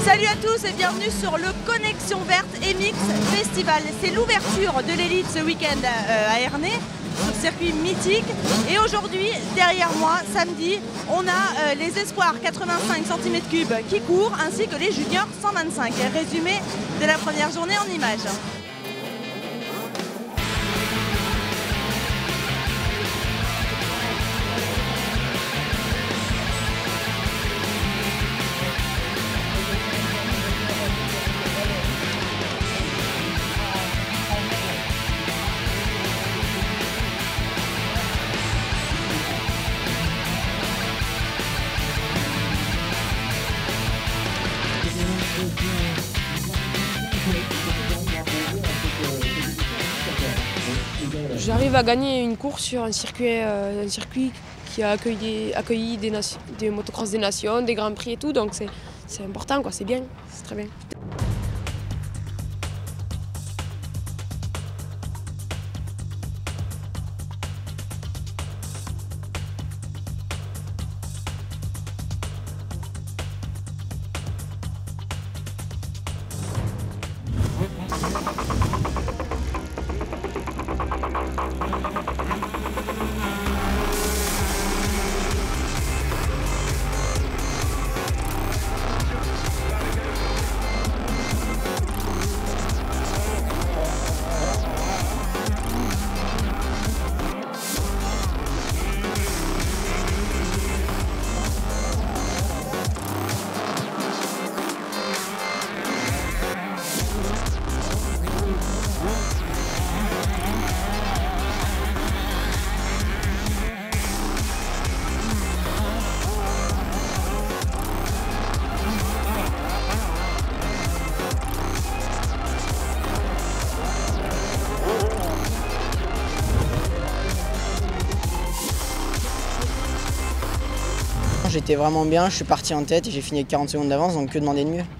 Salut à tous et bienvenue sur le Connexion Verte MX Festival. C'est l'ouverture de l'élite ce week-end à Ernée, sur le circuit mythique. Et aujourd'hui, derrière moi, samedi, on a les espoirs 85 cm3 qui courent, ainsi que les juniors 125. Résumé de la première journée en images. J'arrive à gagner une course sur un circuit qui a accueilli des motocross des nations, des grands prix et tout, donc c'est important, c'est bien, c'est très bien. J'étais vraiment bien, je suis parti en tête et j'ai fini avec 40 secondes d'avance, donc que demander de mieux.